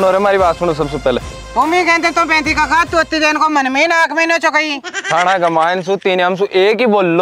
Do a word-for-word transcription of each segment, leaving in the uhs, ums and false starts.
हो रहा, हमारी बात सुनो सबसे पहले। तुम ही कहते तो पैंती का खा तू दिन को मन में नाक में न चुकई खाना कमाइन सु तीन हम सु एक ही बोल लो।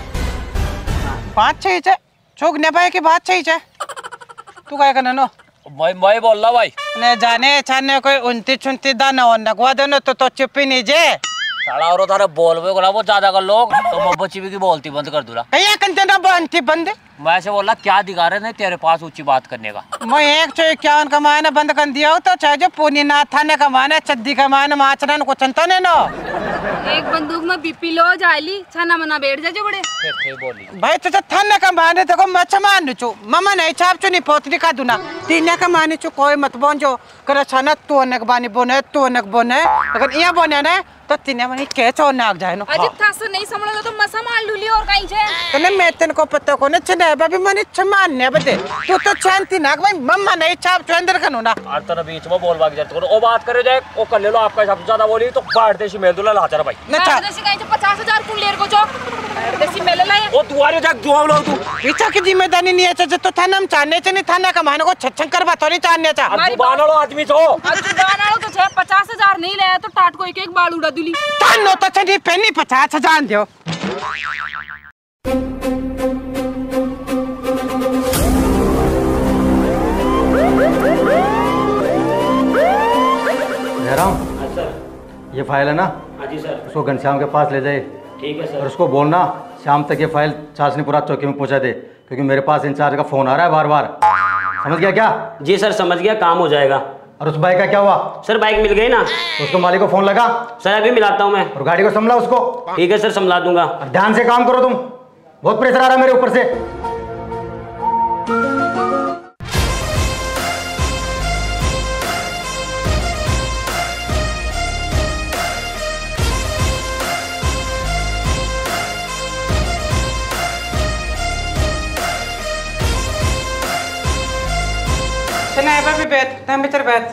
बात सही है चुग ने पाए की बात सही है। तू क्या करना नो मैं मैं बोल रहा भाई ने जाने छाने कोई उनतीस उनतीस दाना और नगवा देनो तो तो चुप ही नहीं जे साला और तारे बोल वे वो ज्यादा कर लोग तो मैं बच्ची भी की बोलती बंद कर दूला। कहीं कंते ना बनती बंद मैं ऐसे बोला क्या दिखा रहे थे तेरे पास ऊंची बात करने का। मैं एक सौ इक्यावन कमाना बंद कर दिया हो तो चाहे जो पुनी ना थाने कमाना चद्दी कमाना माचरन को चंता ने नो एक बंदूक में बीपी लो जाली छाना मना बैठ जा जो बड़े फिर बोली भाई तुझे थाने कमाने देखो मैं चमान चु मम्मा नहीं छाप चु नहीं पोतरी का दुना तीन कमाने चु कोई मत बोन जो कर छाना तू अनक बानी बोने तू अनक बोने अगर ये बोने ना तो तीन मनी के चो नाक जाए नो अजी थास नहीं समझो तो मसा मार लूली और कहीं छे तने मैं तेन को पता को ने छने बाबी मने छमान ने बते तू तो शांति नाक भाई मम्मा नहीं छाप चु अंदर कनो ना और तो बीच में बोल बाकी जाते ओ बात करे जाए ओ कर ले लो आपका सबसे ज्यादा बोली तो बाढ़ देसी मेल दुला लाचार भाई ना था देसी कहीं तो पचास हज़ार कुल लेर को जो देसी मेल लाए ओ दुआरे जाक जुआ लो तू पीछा की जिम्मेदारी नहीं है जो तो थाना हम चाहने चे नहीं थाना कमाने को छछन करवा तो नहीं चाहने चा अब जुबान वाला आदमी छो अब जुबान वाला तो छे पचास हज़ार नहीं ले तो टाट को एक एक बाल उड़ा दुली थानो तो छनी पेनी पचास हजार दो ये फाइल है ना? हाँ जी सर। उसको घनश्याम के पास ले जाइए। ठीक है सर। और उसको बोलना शाम तक ये फाइल चाशनीपुरा चौकी में पहुंचा दे क्योंकि मेरे पास इंचार्ज का फोन आ रहा है बार बार। समझ गया क्या? जी सर समझ गया, काम हो जाएगा। और उस बाइक का क्या हुआ? सर बाइक मिल गई ना। तो उसको मालिक को फोन लगा। सर अभी मिलाता हूँ मैं। और गाड़ी को संभला उसको। ठीक है सर संभला दूंगा। और ध्यान से काम करो, तुम बहुत प्रेशर आ रहा है मेरे ऊपर से। चना भी बैठ हम भीतर बैठ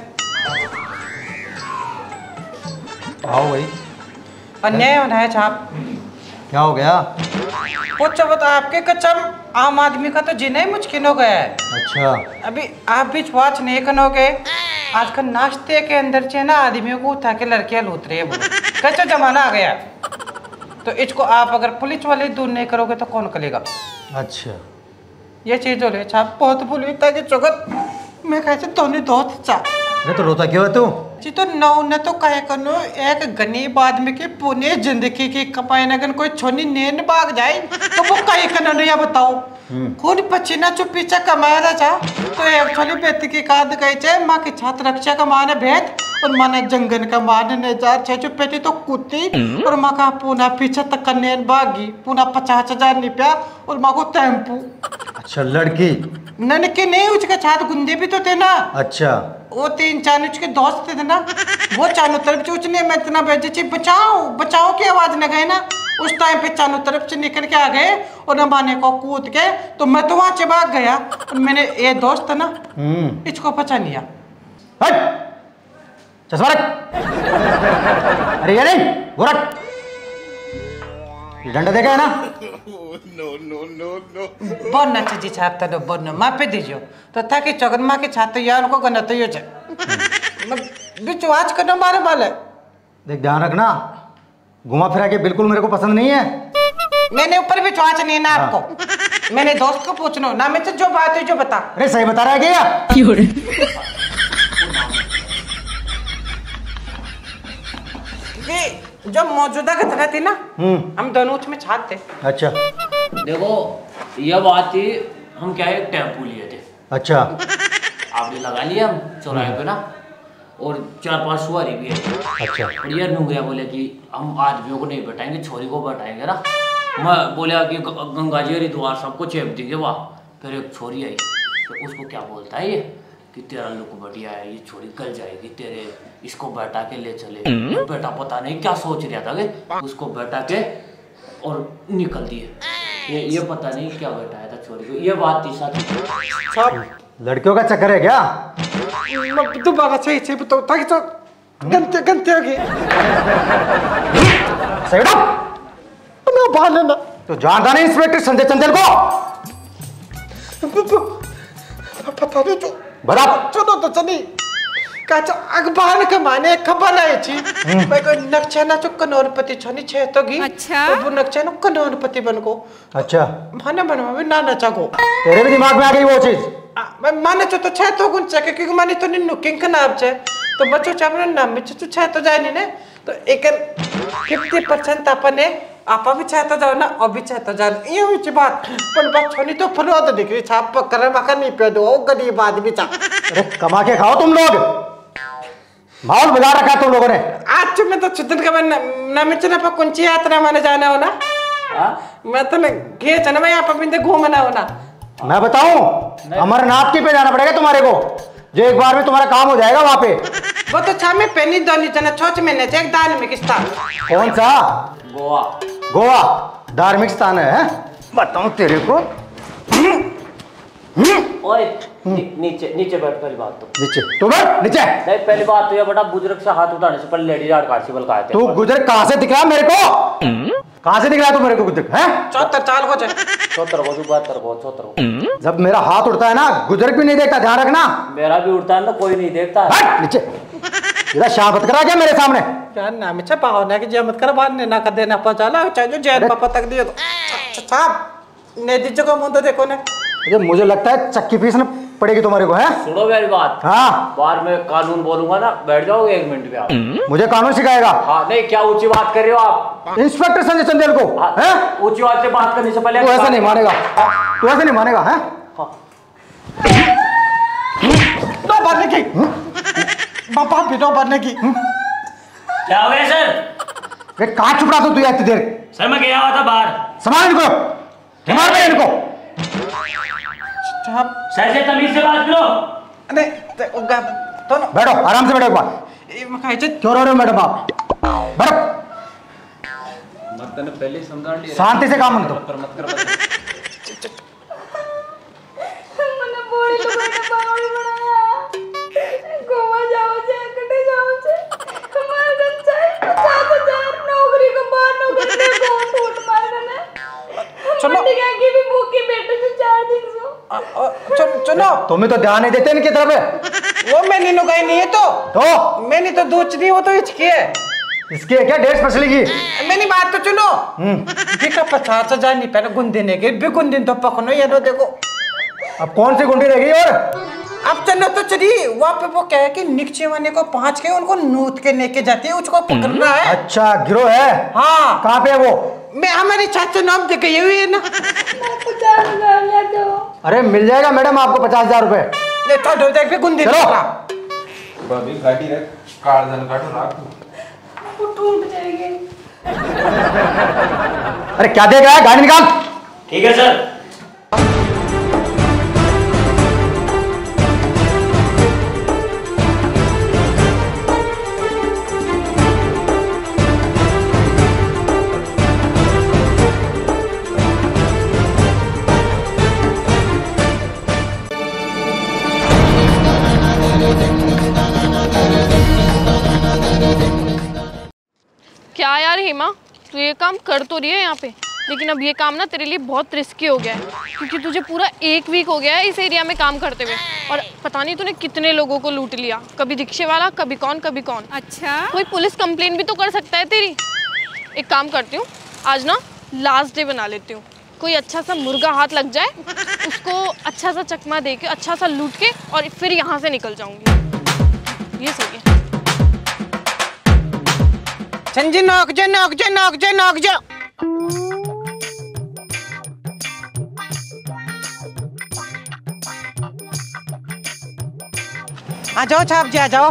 आओ भाई। अन्याय होना है छाप। क्या हो गया? पूछो बता आपके कचम आम आदमी का तो जीना ही मुश्किल हो गया है। अच्छा अभी आप भी छुआच नहीं करोगे। आजकल नाश्ते के अंदर से ना आदमियों को उठा के लड़कियां लूट रही है। कैसा जमाना आ गया तो इसको आप अगर पुलिस वाले दूर नहीं करोगे तो कौन करेगा? अच्छा ये चीज हो रही छाप बहुत पुलिस की चुगत मैं कैसे दोनों दोस्त चा अरे तो रोता क्यों है तू? जी तो नौ ने तो कहे कनो एक गरीब आदमी की पुणे जिंदगी की कपाई नगन कोई छोनी नेन भाग जाए तो वो कहे कनो नहीं बताओ खुद पसीना चुप पीछे कमाया था चा तो एक छोली बेटी की काद गई चे माँ की छात्र रक्षा का माने भेद और माने जंगन का माने ने जार छे चुप बेटी तो कुत्ती और माँ का पूना पीछे तक नेन भागी पूना पचास हजार निपया और माँ को टेम्पू। अच्छा लड़की ननके नहीं उसके छात गुंदे भी तो थे ना। अच्छा वो तीन चार उसके दोस्त थे ना वो चारों तरफ से उसने मैं इतना भेजे बचाओ बचाओ की आवाज न गए ना उस टाइम पे चारों तरफ से निकल के आ गए और नबाने को कूद के तो मैं तो वहां से भाग गया और मैंने ये दोस्त ना इसको पचा लिया। चश्मा रख। अरे ये नहीं वो रख। डंडा देखा है ना? बोलना चाहिए छापता तो बोलना माँ पे दीजिए तो था कि चौगन माँ के छाते यार को गना तो ये विश्वास करना मारे वाले। देख ध्यान रखना घुमा फिरा के बिल्कुल मेरे को पसंद नहीं है। मैंने ऊपर विश्वास नहीं है ना आपको। मैंने दोस्त को पूछना ना मैं जो बात है जो बता। अरे सही बता रहा है क्या? जो मौजूदा घटना थी ना हम दोनों उसमें छात थे। अच्छा देखो यह बात थी हम क्या एक टेम्पू लिए थे। अच्छा आपने लगा लिया हम चौराहे पे ना और चार पांच सवारी भी है। अच्छा और ये नुंगरिया बोले कि हम आदमियों को नहीं बैठाएंगे छोरी को बैठाएंगे ना। मैं बोला कि गंगा जी हरिद्वार सबको चेप देंगे वाह। फिर एक छोरी आई तो उसको क्या बोलता है ये कि तेरा लुक बढ़िया है ये छोरी गल जाएगी तेरे इसको बैठा के ले चले। बेटा पता नहीं क्या सोच रहा था कि उसको बैठा के और निकल दिए। ये ये पता नहीं क्या बैठाया था छोरी को। ये बात थी साथ लड़कियों का चक्कर है क्या? दोबारा सही से बताओ ताकि तो गंते गंते हो गए। सही ना बाल ना तो जानता नहीं इंस्पेक्टर संजय चंदेल को? पता नहीं जो बराबर चलो तो चली काचा अखबार के माने खबर आई थी भाई को नक्शा चो करोड़पति छनी छे तो गी अच्छा तो वो नक्शा नो करोड़पति बन को अच्छा माने बनवा में ना नचा को तेरे भी दिमाग में आ गई वो चीज? मैं माने चो तो छे तो गुण चके क्योंकि माने तो निन्नु किंग का नाम छे तो बच्चों चावल नाम में चो छे तो जानी ने तो एक फिफ्टी परसेंट अपने आपा भी चाहता जाओ ना और भी चाहता जाओ ये हुई बात पर बात छोनी तो फलो तो दिख रही छाप पकड़ मका नहीं पे दो गरीब आदमी चा अरे कमा के खाओ तुम लोग, माहौल बजा रखा तुम लोगों ने। आज मैं तो चितन का मैं ना मैं चला पर कुंची यात्रा माने जाना हो ना मैं तो ना घे चना मैं यहाँ पर बिंदे घूमना हो ना। मैं बताऊं अमरनाथ की पे जाना पड़ेगा तुम्हारे को, जो एक बार में तुम्हारा काम हो जाएगा वहां पे। वो तो छा में पेनी दोनी जना छोच में ने एक दान में किस्ता कौन सा? गोवा। गोवा धार्मिक स्थान है, है? बताऊं तेरे को। ओए नी, नीचे नीचे बैठ। पहली बात तो नीचे तू बैठ नीचे। नहीं पहली बात तो ये बड़ा बुजुर्ग से हाथ उठाने से पहले लेडी आर्ट काशी बल का आते तू गुजर कहां से दिख रहा मेरे को? कहां से दिख रहा तू मेरे को गुजर? हैं चौहत्तर साल को छे चौहत्तर को बहत्तर को चौहत्तर को। जब मेरा हाथ उठता है ना गुजर भी नहीं देखता, ध्यान रखना। मेरा भी उठता है ना कोई नहीं देखता। बैठ नीचे। इधर शाबत करा क्या मेरे सामने? यार नाम छे पावना की जमत कर बाद ने ना कर देना पचाला चाहे जो जैन पापा तक दियो तो साहब ने दीजिए को मुंह तो देखो ना। ये मुझे लगता है चक्की पीसना पड़ेगी तुम्हारे को, है? सुनो मेरी बात। हाँ बार में कानून बोलूंगा ना बैठ जाओगे एक मिनट में आप। मुझे कानून सिखाएगा? हाँ नहीं क्या ऊंची बात कर रहे हो आप? इंस्पेक्टर संजय चंदेल को, है? ऊंची बात से बात करने से पहले तू ऐसा नहीं मानेगा, तू ऐसा नहीं मानेगा, है? दो बनने की पापा भी दो बनने की। क्या हो गया सर? कहाँ चुप रहा था तू इतनी देर? सर मैं गया हुआ था बाहर। संभाल इनको, संभाल में इनको। सर से तमीज से बात करो। अरे तो बैठो आराम से बैठो एक बार। क्यों रो रहे हो मैडम आप? बैठो। पहले समझा लिया, शांति से काम दो। મને બોડી તો મને બાવળી બનાયા ગોવા જાવ છે કટે જાવ છે તમારે દન ચાય પચાસ हजार नौकरी को बाहर नौकरी दे को टूट मार देना चलो क्या की भी भूखी बैठे से चार दिन से चलो चलो तुम्हें तो ध्यान नहीं देते इनकी तरफ। वो मैंने नुगाई नहीं है तो तो मैंने तो दूच नहीं वो तो इसकी है इसकी है क्या डेढ़ स्पेशली की? मेरी बात तो सुनो देखा पचास हजार नहीं पहले गुंदे ने के भी गुंदे तो पकड़ो ये लो देखो। अब कौन सी गुंडी रहेगी? और अब चलो तो चलिए वहाँ पे वो क्या है कि नीचे वाले को पहुंच के उनको नूत के लेके जाते हैं उसको पकड़ना है। अच्छा गिरोह है? हाँ कहाँ पे है वो? मैं हमारी चाचा नाम देखे ये हुई है ना। पचास हजार ले दो। अरे मिल जाएगा मैडम आपको पचास हजार रुपए। ले तो देख के गुंदे चलो। भाभी गाड़ी रख, कार्डन काटो राख दो। वो टूट जाएगी। अरे क्या देख रहा है? गाड़ी निकाल। ठीक है सर। क्या यार हेमा, तू ये काम कर तो रही है यहाँ पे, लेकिन अब ये काम ना तेरे लिए बहुत रिस्की हो गया है क्योंकि तुझे पूरा एक वीक हो गया है इस एरिया में काम करते हुए और पता नहीं तूने कितने लोगों को लूट लिया, कभी रिक्शे वाला, कभी कौन कभी कौन। अच्छा कोई पुलिस कंप्लेन भी तो कर सकता है तेरी। एक काम करती हूँ, आज ना लास्ट डे बना लेती हूँ, कोई अच्छा सा मुर्गा हाथ लग जाए, उसको अच्छा सा चकमा दे के अच्छा सा लूट के और फिर यहाँ से निकल जाऊंगी। ये सही है। संजी नौक जा नौक जा नौक जा नौक जा। आ जाओ छाप जी आ जाओ।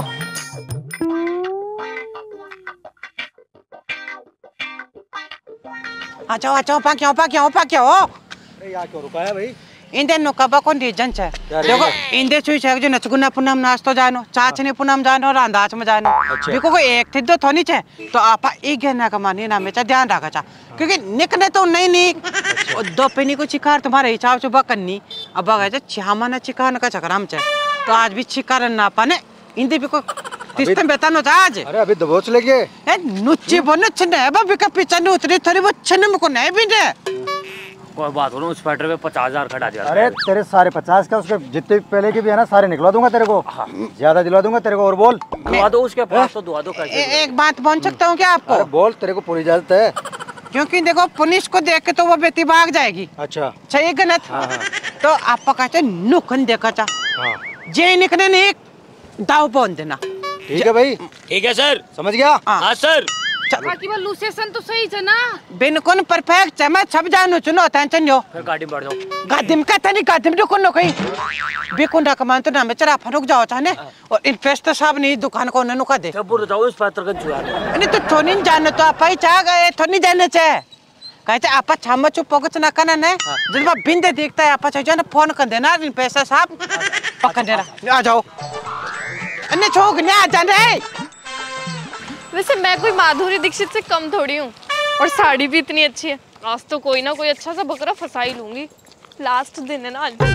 आ जाओ आ जाओ पा क्यों पा क्यों पा क्यों। अरे यहाँ क्यों रुका है भाई? इंदे नुकबा कौन रीजन छे देखो इंदे सुई छे जो नचगुना पुनम नाचतो जानो चाचने पुनम जानो और अंदाज में जानो देखो कोई एक थी दो थोनी छे तो आपा एक गहना का मानी ना में चा ध्यान रखा चा क्योंकि निकने तो नहीं नहीं दो पेनी को चिकार तुम्हारे हिसाब से बकन्नी अब बगा जा छामा चिकार का चक्राम छे तो आज भी चिकार ना पाने इंदे भी को तिस्ते बेतानो था आज। अरे अभी दबोच लेके ए नुच्ची बनो छने बा बिका पीछे नु उतरी थोड़ी वो छने में को नहीं भी दे कोई बात करो, उस स्वेटर पे पचास हजार खड़ा दिया। अरे तेरे सारे पचास का उसके जितने पहले के भी है ना सारे निकलवा दूंगा तेरे को, ज्यादा दिलवा दूंगा तेरे को। और बोल, दुआ दो उसके पास तो दुआ दो कैसे। ए, एक बात बोल सकता हूँ क्या आपको? अरे बोल, तेरे को पूरी इजाजत है। क्योंकि देखो पुलिस को देख के तो वो बेटी भाग जाएगी। अच्छा सही गलत? तो आप कहते नुकन देखा था जे निकले ने एक दाव बोल देना। ठीक है भाई, ठीक है सर, समझ गया। हाँ सर। बाकी वो लुसेशन तो सही है ना? बिल्कुल परफेक्ट है, मैं सब जानू चुनो टेंशन यो। फिर गाड़ी में बैठ जाओ। गाड़ी में कहता नहीं, गाड़ी में रुको न कहीं बिल्कुल ना कमान तो ना में चला रुक जाओ चाहने। और इन्वेस्टर साहब नहीं दुकान को उन्होंने का दे जब बोल जाओ इस पैतर का जुआ नहीं तो थोड़ी जाने तो आप ही चाह गए, थोड़ी जाने चाहे कहते आप छामा चुप पकड़ ना करना है। जब आप बिंदे देखता है आप चाहिए ना फोन कर देना पैसा साहब पकड़ देना, आ जाओ अन्य छोक नहीं आ जाने। वैसे मैं कोई माधुरी दीक्षित से कम थोड़ी हूँ, और साड़ी भी इतनी अच्छी है। आज तो कोई ना कोई अच्छा सा बकरा फंसा ही लूंगी। लास्ट दिन है ना आज।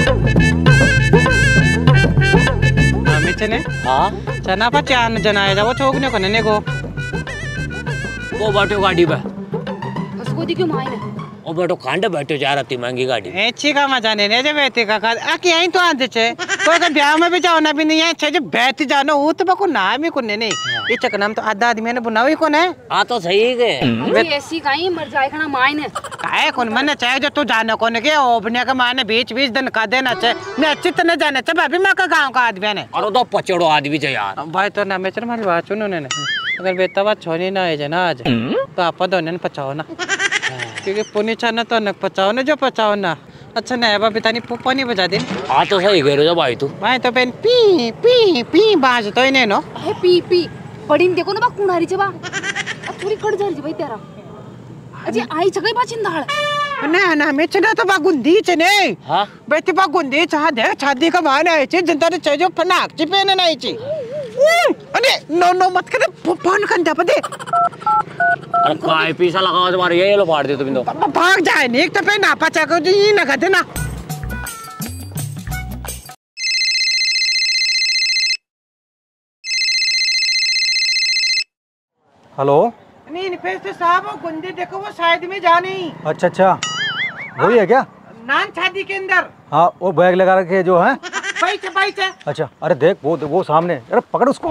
चने हाँ चना पर चान जनाए जाओ छोकने को नने को वो बैठो गाड़ी पे। उसको दी क्यों मायने? ओ बैठो खांडे बैठो जा रही महंगी गाड़ी। अच्छी का मजा नहीं ने जे बेटी का का आ के यहीं तो आंदे छे कोई का ब्याह में भी जाओ ना भी नहीं है छे जो बैठ जानो वो तो बको ना भी कोने नहीं ये चकनाम तो आधा आदमी ने बुनावी कोन है। हां तो सही है जी ऐसी काई मर जाए खाना मायने काहे कोन मने चाहे जो तू जानो कोने के ओबने का माने बीच बीच दिन का देना छे मैं अच्छी तरह जाने छे भाभी मां का गांव का आदमी ने। और तो पचड़ो आदमी छे यार भाई तो ना मैं चल मारी बात सुनो ने अगर बेटा बात छोड़ी ना है ना आज तो आप दोनों ने पचाओ ना क्योंकि पुनी चाना तो न पचाओ ना जो पचाओ ना। अच्छा ना है पितानी पुप्पा नहीं बजा दिन। हाँ तो सही कह रहे हो भाई तू। भाई तो पेन पी पी पी बाज तो इन्हें नो है पी पी पड़ी देखो ना बा कुणारी छे बा अब थोड़ी कट जा रही भाई तेरा अजी आई छगई बा चिंदाळ ना ना मैं चना तो बा गुंदी छे ने। हां बेटी बा गुंदी चाह दे शादी का बहाना है छे जनता ने चाहिए फनाक ची पहने नहीं ची अरे नो नो मत करे फोन कर दे पदे अरे काय पैसा लगाओ तुम्हारे ये लो फाड़ दे तुम तो भाग जाए नहीं तो पे ना पचा को जी ना कर देना। हेलो नहीं पैसे साहब वो गुंदी देखो वो शायद में जानी। अच्छा अच्छा वही है क्या? नान शादी के अंदर हाँ वो बैग लगा रखे जो है भाई से भाई से। अच्छा अरे देख वो वो सामने, अरे पकड़ उसको।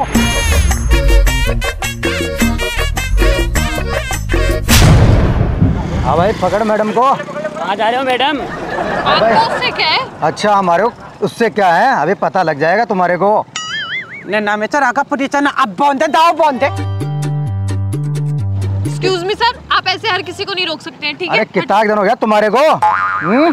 हाँ भाई पकड़ मैडम को। कहाँ जा रहे हो मैडम? आपको उससे क्या है? अच्छा हमारे उससे क्या है अभी पता लग जाएगा तुम्हारे को। ने ना में चला का पुलिस ना अब बोंदे दाव बोंदे। एक्सक्यूज मी सर, आप ऐसे हर किसी को नहीं रोक सकते हैं, ठीक है? अरे कितना दिन हो गया तुम्हारे को? हम्म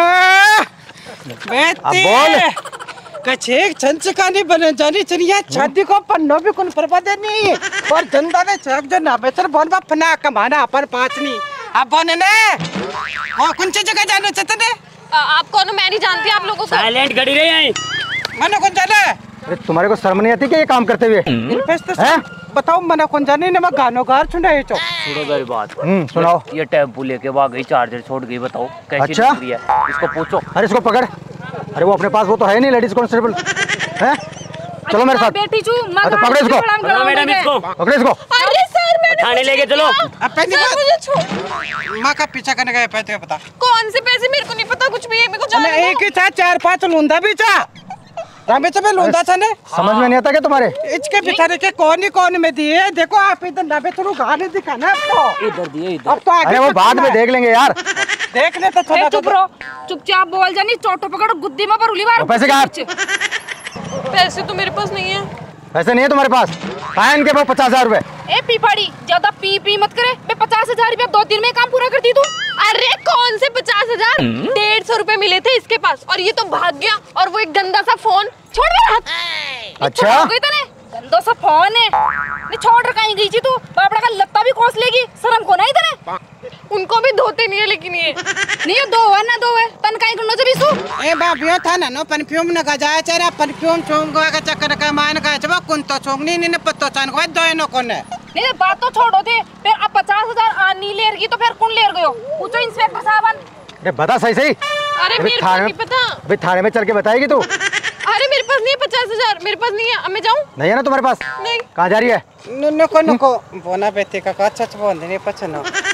बेटे बोल कछेक छंचकानी बने जानी चलिए शादी को पन्नो भी कौन बर्बाद नहीं और धंधा ने चक जो ना बेचर बोल बा फना कमाना अपन पांच नहीं अब बोने ने हां कौन सी जगह जाने चाहते ने? आप कौन हो? मैं नहीं जानती आप लोगों को। साइलेंट खड़ी रही आई। मने कौन जाने? अरे तुम्हारे को शर्म नहीं आती क्या ये काम करते हुए? हैं बताओ मने कौन जाने ने मैं गानो कार सुनाए चो। सुनो मेरी बात। हम्म सुनाओ। ये टेम्पो लेके भाग गई, चार्जर छोड़ गई, बताओ कैसी अच्छा? लग रही है? इसको पूछो। अरे इसको पकड़। अरे वो अपने पास वो तो है नहीं लेडीज कांस्टेबल है। चलो मेरे साथ। बेटी चू मैं तो पकड़ो इसको। पकड़ो मैडम इसको। पकड़ो इसको। अरे सर मैंने थाने लेके चलो। अब पहली सर बात मुझे छोड़। मां का पीछा करने गए पैसे बता कौन से पैसे? मेरे को नहीं पता कुछ भी है, मेरे को जाने अरे एक ही चार चार पांच लूंदा भी चा रामे तो मैं लूंदा था ने समझ में नहीं आता क्या तुम्हारे? इसके बेचारे के कौन ही कौन में दिए देखो आप इधर ना बेचरू गाने दिखाना आपको इधर दिए इधर। अब तो आगे अरे वो बाद में देख लेंगे यार। देख ले तो ए, थोड़ा चुप रहो चुपचाप बोल जानी चोटो पकड़ गुद्दी में परुली बार वो पैसे कहाँ? पैसे तो मेरे पास नहीं है। पैसे नहीं है तुम्हारे पास? कहाँ है इनके पास पचास हजार रूपए? ए पी पड़ी ज्यादा पी पी मत करे मैं पचास हजार रुपया दो दिन में काम पूरा कर दी तू। अरे कौन से पचास हजार? डेढ़ सौ रुपए मिले थे इसके पास और ये तो भाग गया और वो एक गंदा सा फोन छोड़ मेरा हाथ। अच्छा हो गई तने गंदो सा फोन है नहीं छोड़ कहीं गई थी तू बापड़ा का लत्ता भी कोस लेगी शर्म को नहीं तने। उनको भी धोते नहीं है लेकिन ये नहीं ये दो है ना दो है तन काई करनो से बिसु ए बाबियो था ना नो परफ्यूम न गजाए चेहरा परफ्यूम छोंग का चक्कर का मान का जब कुन तो छोंगनी ने पत्तो चान को दो नो कोने नहीं बात तो छोड़ो थे फिर अब पचास हजार आनी लेर की तो फिर कौन लेर गयो पूछो इंस्पेक्टर साहब। अरे बता सही सही। अरे अभी मेरे को थाने नहीं पता। अभी थाने में चल के बताएगी तू? अरे मेरे पास नहीं है पचास हजार, मेरे पास नहीं है। अब मैं जाऊँ? नहीं है ना तुम्हारे पास? नहीं। कहाँ जा रही है? नो नो को नो को बोना बेटे का अच्छा बोल देने पछनो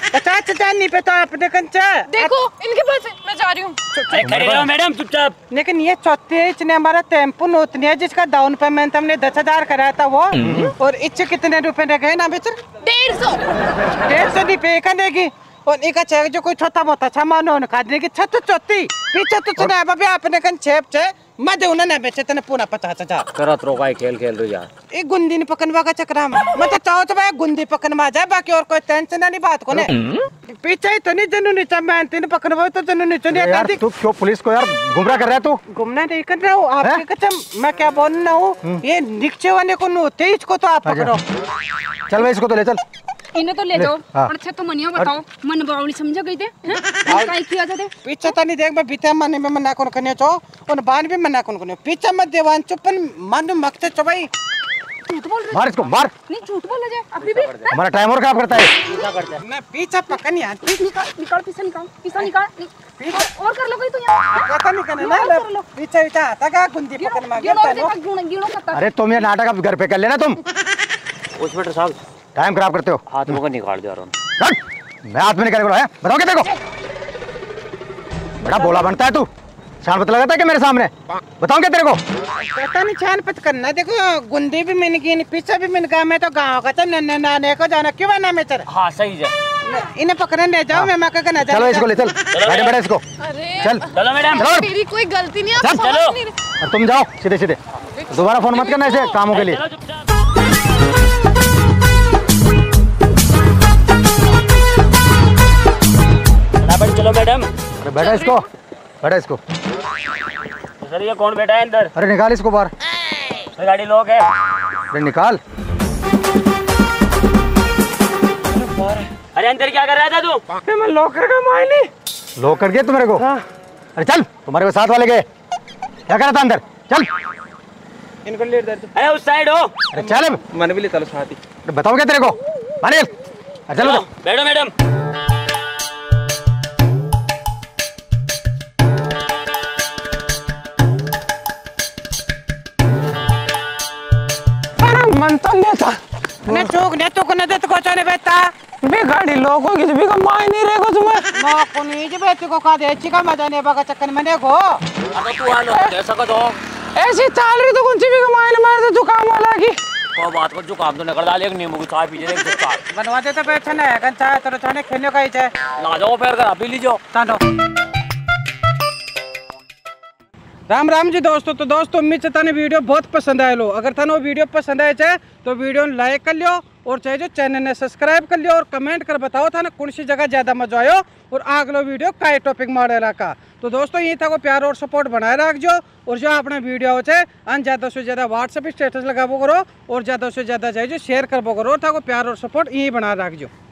पचास हजार नहीं पे तो आपने कंचा देखो इनके पास है, मैं जा रही हूँ। अरे खड़े रहो मैडम चुपचाप। लेकिन ये चौथे इसने हमारा टेम्पो नोतनी है जिसका डाउन पेमेंट हमने दस हजार कराया था वो, और इच्छे कितने रुपए रह गए ना बेचर? डेढ़ सौ डेढ़ सौ नहीं पे करेगी, और इनका चेक जो कोई छोटा मोटा सामान हो खा देगी छत चौथी पीछे तो चुना बाबे आपने कन छेप छे मजे उन्हें ना बेचे तेने पूरा पचास हजार करत रो का खेल खेल रही यार। एक गुंदी नहीं पकड़वा का चक्रा में मैं तो चाहो तो भाई गुंदी पकड़वा जाए, बाकी और कोई टेंशन नहीं बात को ने पीछे ही तो नहीं जनू नीचे मैं तीन पकड़वा तो जनू नीचे नहीं यार तू क्यों पुलिस को यार गुमराह कर रहा है तू? घूमना नहीं कर रहा हूँ आपके कसम, मैं क्या बोल रहा हूँ ये नीचे वाले को नोते इसको तो आप पकड़ो। चल भाई इसको तो ले चल। इन्हें तो ले जाओ। हाँ। और अच्छा तो मनिया बताओ, मन बावली समझ गई थे हैं? काय किया था थे? पीछे तो नहीं देख मैं बीते मन में मना कौन करने चो और बान भी मना कौन करने पीछे मत देवान चुपन मन मकते चो भाई। झूठ बोल रहे मार इसको मार, नहीं, झूठ बोल रहे अभी भी। हमारा टाइम और खराब करता है। मैं पीछे पकड़ नहीं आती निकाल निकाल पीछे निकाल पीछे निकाल नि- और और कर लो कोई तो यहाँ पता नहीं करना ना पीछे पीछे आता का गुंदी पकड़ मार गिनो गया देखा गिनो गिनो करता। अरे तुम ये नाटक अब घर पे कर लेना तुम, इंस्पेक्टर साहब टाइम खराब करते हो। हाथ मुँह निकाल दिया। हट! मैं हाथ में निकाल रहा है, बताओ क्या तेरे को? बड़ा बोला बनता है तू, छान पता लगाता है कि मेरे सामने? बताऊं क्या तेरे को? पता नहीं छान पत करना देखो गुंदी भी मिल गई पीछे भी मिल गया, मैं तो गाँव का था नन्हे नाने को जाना क्यों बना मैं तेरा हाँ सही है। इन्हें पकड़ने ले जाओ मैं मैं कहना चलो इसको ले चल, बैठे बैठे इसको अरे चल। चलो मैडम चलो मेरी कोई गलती नहीं, आप चल, समझ चलो। नहीं रहे। और तुम जाओ सीधे सीधे, दोबारा फोन मत करना ऐसे कामों के लिए। चलो चुपचाप। फटाफट चलो मैडम। अरे बैठा इसको, बैठा इसको। सर ये कौन बैठा है अंदर? अरे निकाल इसको बाहर। सर गाड़ी लॉक है। अरे निकाल। अरे अंदर क्या कर रहा था तू? मैं लॉकर का मायने लॉक कर दिया तुम्हारे को? अरे चल, तुम्हारे को साथ वाले गए, क्या कर रहा था अंदर? चल इनको ले दे अरे उस साइड हो। अरे चल अब। मैंने भी ले चलो साथ ही। अरे बताओ क्या तेरे को? मानिए चलो तो। बैठो मैडम। मन तो नहीं था ने चोक ने तो कोने देत को चले बेटा बे गाड़ी लोगों की भी का मायने रे को तुम्हें ना कोनी जे बेटी को का दे चिका मजा ने बगा चक्कर में देखो। अबे तू आ लो दे सको तो। ऐसी चाल रही तो कौन सी भी का मायने मार दे जुकाम वाला की को बात को जुकाम तो निकल डाल, एक नींबू की चाय पीजिए एक चाय बनवा दे तो बैठा ना है चाय तो छाने खेलने का ही चाय ला जाओ फिर कर पी लीजिए। तांडो राम राम जी दोस्तों। तो दोस्तों उम्मीद से थाने वीडियो बहुत पसंद आए लो, अगर थाने वो वीडियो पसंद आए चाहे तो वीडियो लाइक कर लियो और चाहे जो चैनल ने सब्सक्राइब कर लियो और कमेंट कर बताओ था ना कौन सी जगह ज्यादा मजा आयो और अगलो वीडियो का टॉपिक मॉडल का। तो दोस्तों ये था को प्यार और सपोर्ट बनाए रखो और जो अपने वीडियो हो चाहे अन ज्यादा से ज्यादा व्हाट्सएप स्टेटस लगाबो करो और ज्यादा से ज्यादा चाहे जो शेयर करबो करो था को प्यार और सपोर्ट यही बना रखो।